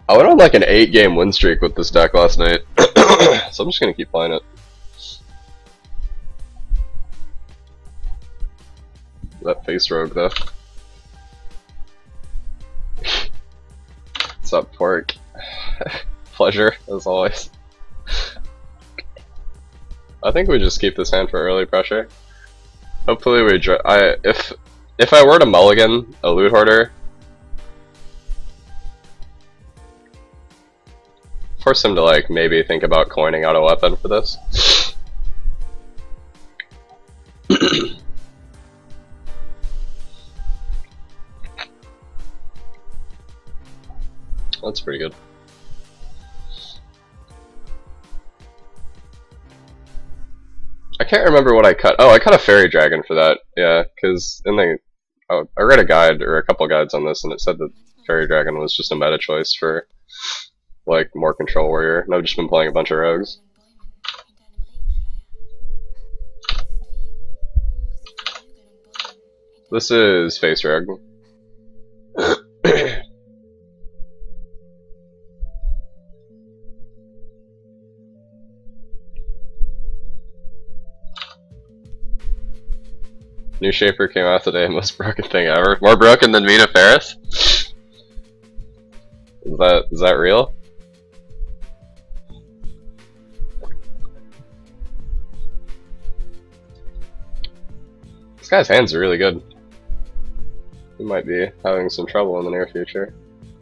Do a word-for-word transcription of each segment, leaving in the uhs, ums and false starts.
I went on like an eight game win streak with this deck last night, so I'm just gonna keep playing it. That face rogue though. What's up, Pork? Pleasure, as always. I think we just keep this hand for early pressure. Hopefully we draw. I if if I were to mulligan a Loot Hoarder, force him to like maybe think about coining out a weapon for this. That's pretty good. I can't remember what I cut. Oh, I cut a Fairy Dragon for that. Yeah, because in the oh, I read a guide or a couple guides on this, and it said that Fairy Dragon was just a meta choice for like more control warrior. And I've just been playing a bunch of rogues. This is Face Rogue. New Shaper came out today, most broken thing ever. More broken than Mina Ferris? Is that is that real? This guy's hands are really good. He might be having some trouble in the near future.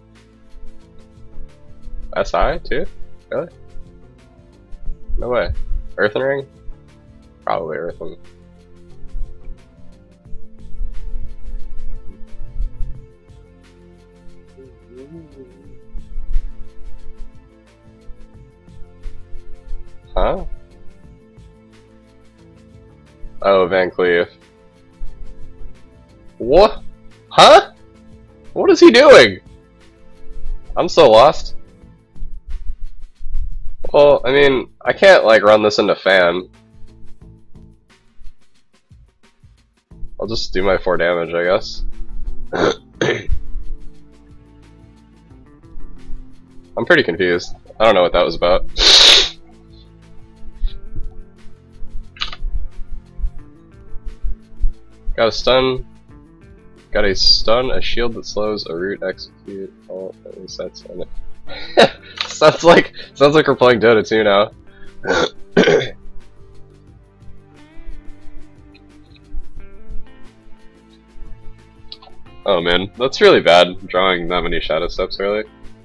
S I too? Really? No way. Earthen Ring? Probably Earthen. Huh? Oh, Van Cleef. What? Huh? What is he doing? I'm so lost. Well, I mean, I can't like run this into fan. I'll just do my four damage, I guess. I'm pretty confused. I don't know what that was about. Got a stun. Got a stun, a shield that slows, a root, execute, all resets, and it. sounds like sounds like we're playing Dota two now. Oh man, that's really bad, drawing that many Shadow Steps early.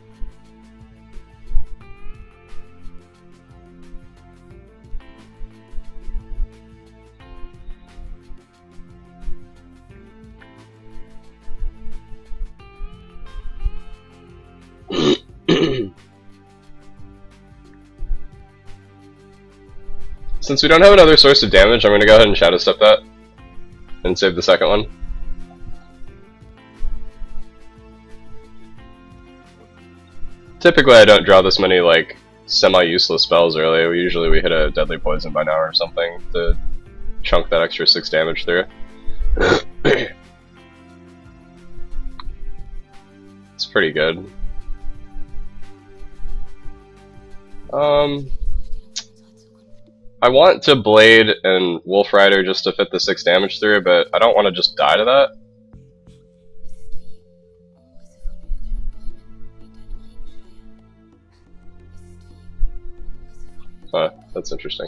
Since we don't have another source of damage, I'm going to go ahead and Shadow Step that and save the second one. Typically I don't draw this many like semi-useless spells early. We usually we hit a Deadly Poison by now or something to chunk that extra six damage through. It's pretty good. Um, I want to Blade and Wolf Rider just to fit the six damage through, but I don't want to just die to that. Huh, that's interesting.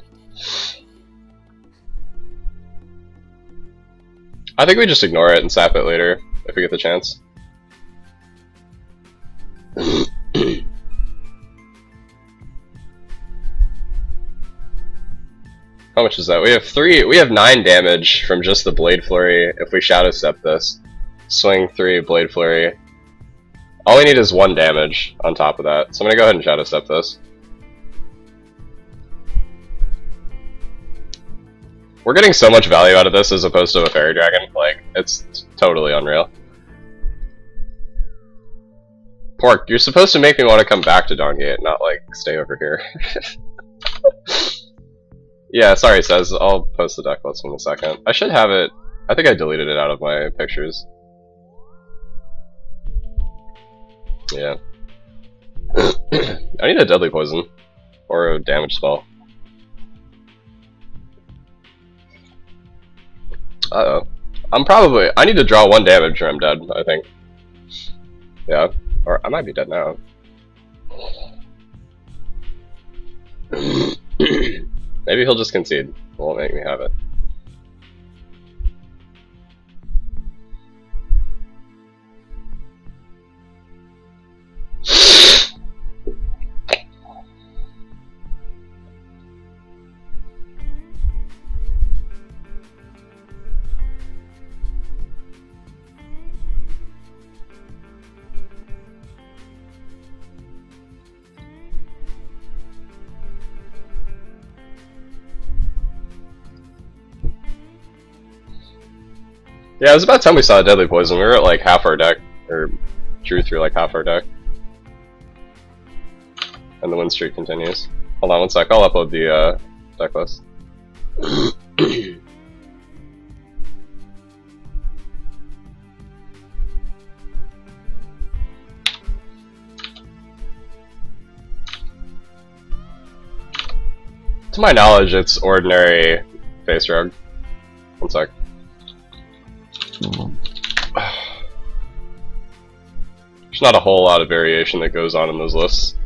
I think we just ignore it and sap it later if we get the chance. How much is that? We have three. We have nine damage from just the Blade Flurry. If we Shadow Step this, swing three, Blade Flurry. All we need is one damage on top of that. So I'm gonna go ahead and Shadow Step this. We're getting so much value out of this as opposed to a Fairy Dragon. Like, it's totally unreal. Pork, you're supposed to make me want to come back to Dawngate, not like stay over here. Yeah, sorry, Says. I'll post the deck list in a second. I should have it. I think I deleted it out of my pictures. Yeah. I need a deadly poison. Or a damage spell. Uh oh. I'm probably. I need to draw one damage or I'm dead, I think. Yeah. Or I might be dead now. Maybe he'll just concede. It won't make me have it. Yeah, it was about time we saw a deadly poison. We were at like half our deck, or drew through like half our deck. And the win streak continues. Hold on one sec, I'll upload the uh, deck list. To my knowledge, it's ordinary face rogue. One sec. There's not a whole lot of variation that goes on in those lists.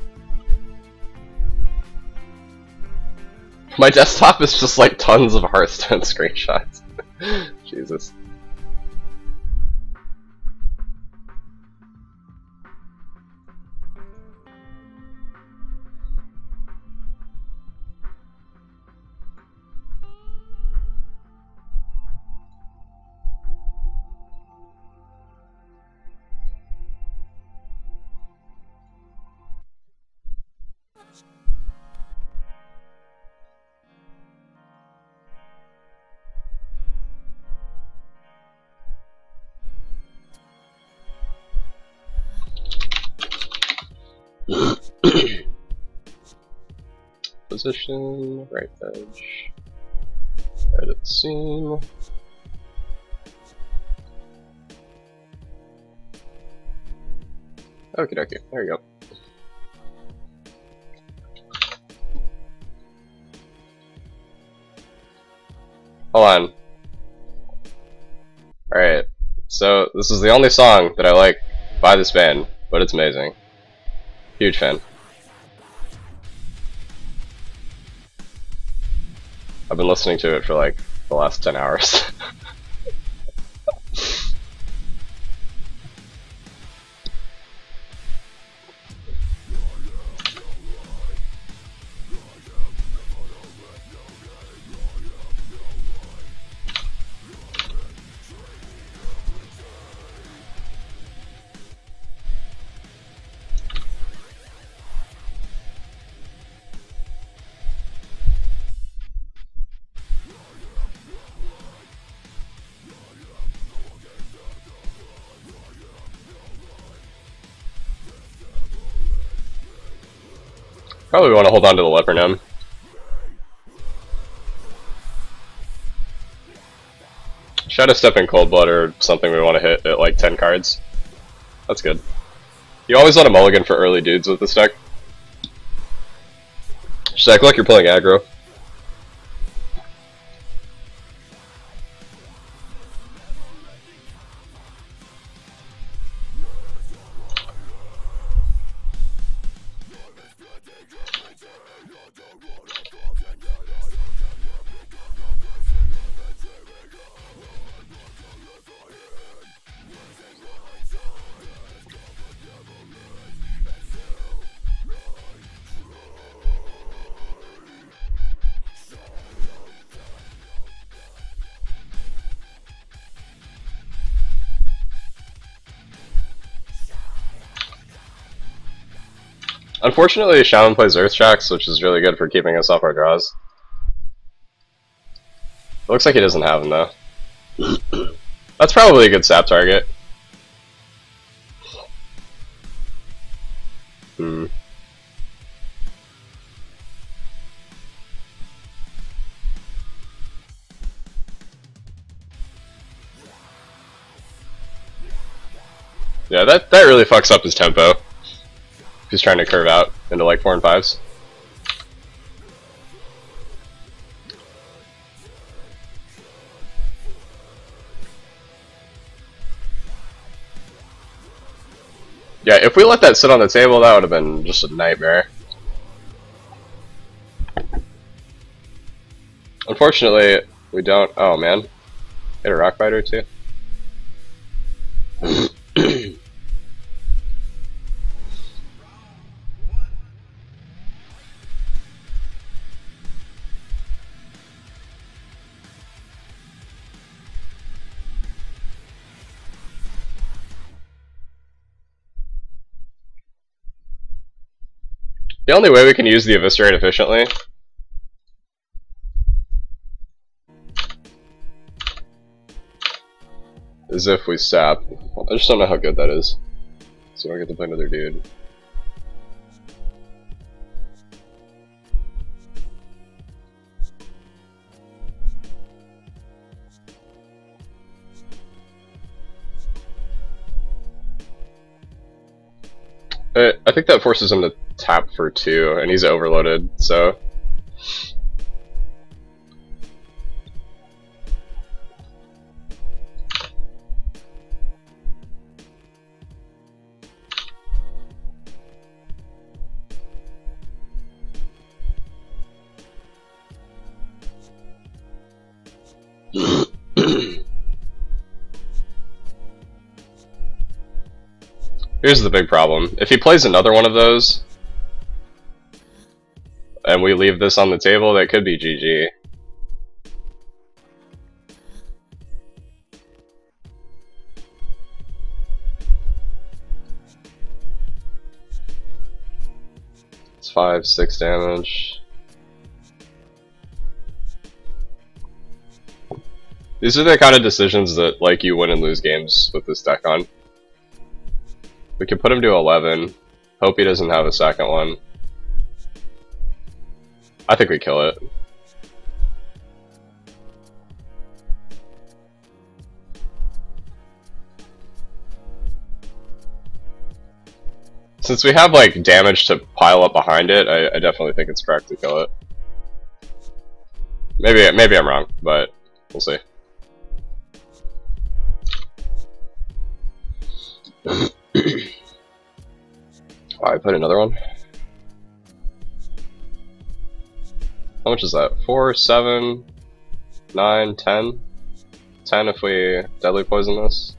My desktop is just like tons of Hearthstone screenshots. Jesus. Position, right edge, edit scene. Okie dokie, there you go. Hold on. Alright, so this is the only song that I like by this band, but it's amazing. Huge fan. I've been listening to it for like the last ten hours. Probably want to hold on to the Leper Gnome. Shadow Step and Cold Blood are something we want to hit at like ten cards. That's good. You always want to mulligan for early dudes with this deck. Just act like you're playing aggro. Unfortunately, Shaman plays Earthshocks, which is really good for keeping us off our draws. It looks like he doesn't have them, though. That's probably a good sap target. Hmm. Yeah, that, that really fucks up his tempo. He's trying to curve out. into like four and fives. Yeah, if we let that sit on the table, that would have been just a nightmare. Unfortunately, we don't. Oh man, hit a rock biter too. The only way we can use the Eviscerate efficiently is if we sap. I just don't know how good that is. So I get to play another dude. I think that forces him to tap for two, and he's overloaded, so... Here's the big problem. If he plays another one of those, and we leave this on the table, that could be G G. It's five, six damage. These are the kind of decisions that, like, you win and lose games with this deck on. We can put him to eleven. Hope he doesn't have a second one. I think we kill it. Since we have like damage to pile up behind it, I, I definitely think it's correct to kill it. Maybe maybe I'm wrong, but we'll see. Oh, I put another one. How much is that? Four, seven, nine, ten? Ten if we deadly poison this.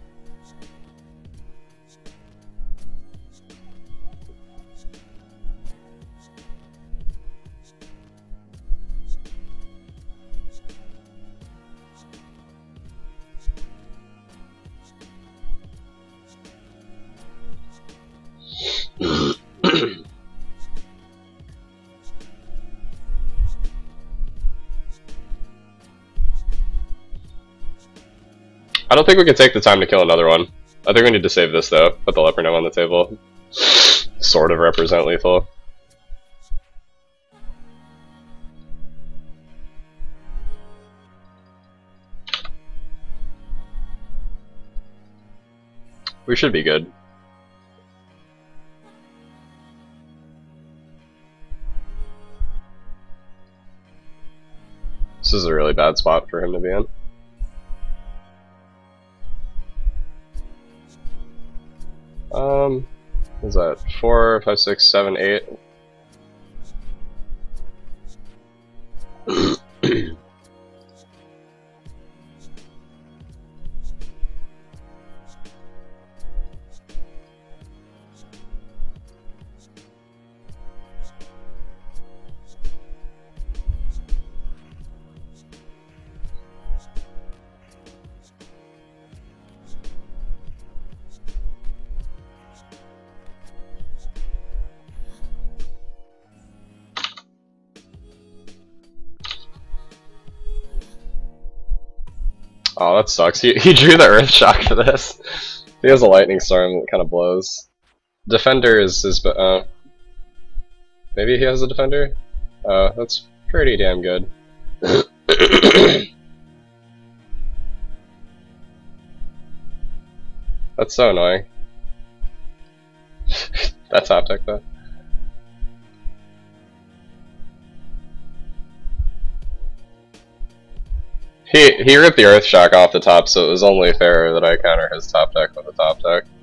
I don't think we can take the time to kill another one. I think we need to save this though. Put the Leper Gnome on the table. Sort of represent lethal. We should be good. This is a really bad spot for him to be in. Um, what's that? Four, five, six, seven, eight. Oh, that sucks. He, he drew the Earth Shock for this. He has a Lightning Storm that kind of blows. Defender is his... Uh, maybe he has a Defender? Uh, that's pretty damn good. That's so annoying. That's Optic though. He he ripped the Earth Shock off the top, so it was only fair that I counter his top deck with a top deck.